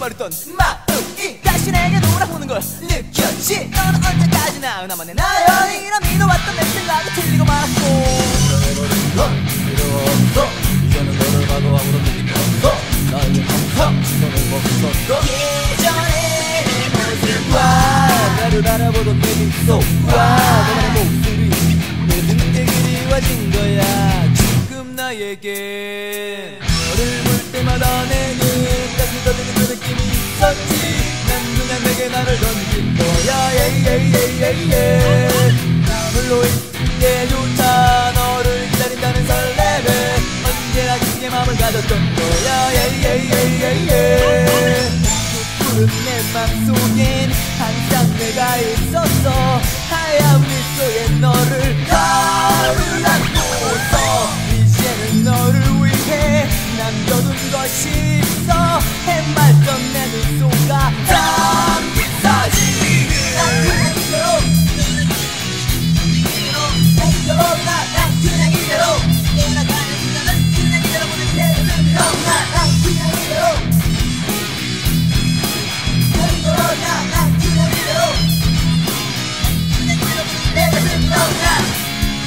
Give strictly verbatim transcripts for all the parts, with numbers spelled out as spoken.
잊어버렸던 마음이 다시 내게 돌아오는 걸 느꼈지. 너는 언제까지나 나만의 나연이라 믿어왔던 내 생각이 틀리고 말았고 변해버린 건 필요 없어. 이제는 너를 봐도 아무런 느낌이 없어. 나에게 항상 시선을 멈췄어. 예전에 내 모습과 나를 바라보던 내 미소와 너만의 목소리 모든 게 그리워진 거야. 지금 나에겐 너를 볼 때마다 내는 가슴이 터지는 그 느낌이 있었지. 난 그냥 내게 나를 던진 거야. 예예예예예. 홀로 있는 게 좋다. 너를 기다린다는 설렘에 언제나 그게 마음을 가졌던 거야. 예예예예예. 푸른 내 맘속엔 항상 내가 있었어. 하얀 미소에 너를 너를 안고서 이제는 너를 위해 남겨둔 것이 있어. 해맑던 내 미소가 담긴 사진. 난 그냥 이대로 난 이대로 난 그냥 이대로 돌아가는 나는 그냥 이대로 보내면 되는 넌 난 그냥 이대로 난 이대로 난 그냥 이대로 그냥 이대로 보내면 되는 넌 난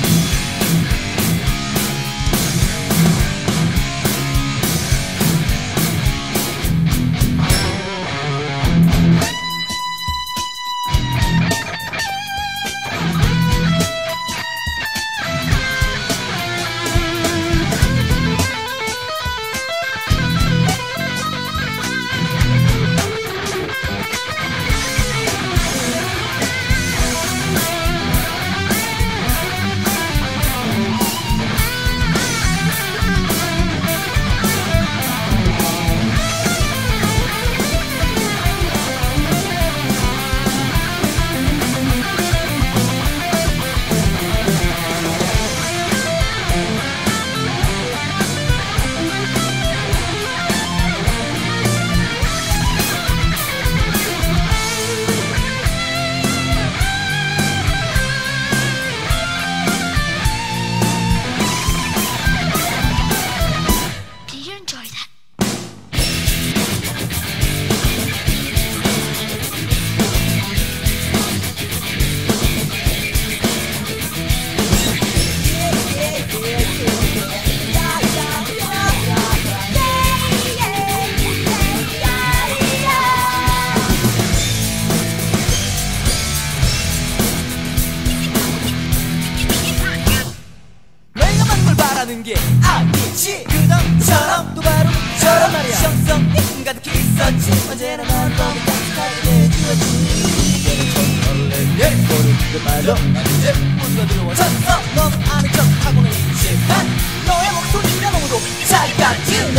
바라는 게 아니지. 그전처럼 또 바로 저런 말이야. 정성이 가득히 있었지. 언제나 난 너무 따뜻하게 해주었지. 이제는 좀 설레게 모르는 말로 난 이제 모두가 들어와졌어. 너는 아는 척하고는 있지만 너의 목소리가 너무도 작았지.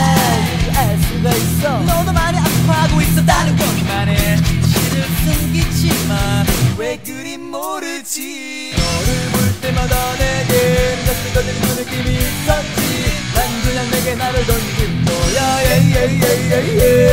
난 알 수가 있어. 너도 많이 아파하고 있었다는 것만 해. 실을 숨기지만 왜 그리 모르지. 너를 볼 때마다 내겐 가슴이 터지는 그 느낌이 있었지. 난 그냥 내게 나를 던진 거야. 예예예예예.